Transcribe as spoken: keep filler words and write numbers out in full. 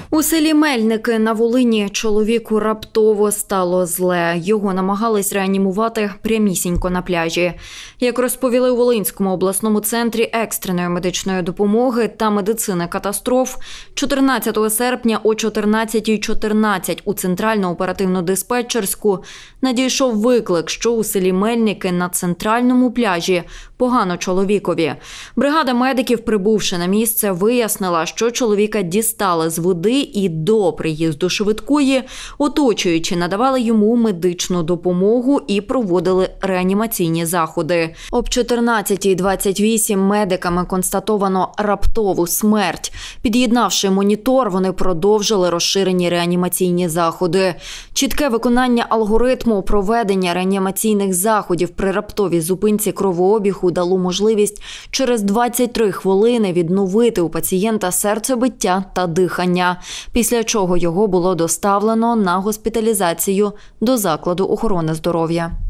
У селі Мельники на Волині чоловіку раптово стало зле. Його намагались реанімувати прямісінько на пляжі. Як розповіли у Волинському обласному центрі екстреної медичної допомоги та медицини катастроф, чотирнадцятого серпня о чотирнадцятій чотирнадцять у центральну оперативно-диспетчерську надійшов виклик, що у селі Мельники на центральному пляжі погано чоловікові. Бригада медиків, прибувши на місце, вияснила, що чоловіка дістали з води і до приїзду швидкої, оточуючи, надавали йому медичну допомогу і проводили реанімаційні заходи. Об чотирнадцятій двадцять вісім медиками констатовано раптову смерть. Під'єднавши монітор, вони продовжили розширені реанімаційні заходи. Чітке виконання алгоритму проведення реанімаційних заходів при раптовій зупинці кровообігу дало можливість через двадцять три хвилини відновити у пацієнта серцебиття та дихання, після чого його було доставлено на госпіталізацію до закладу охорони здоров'я.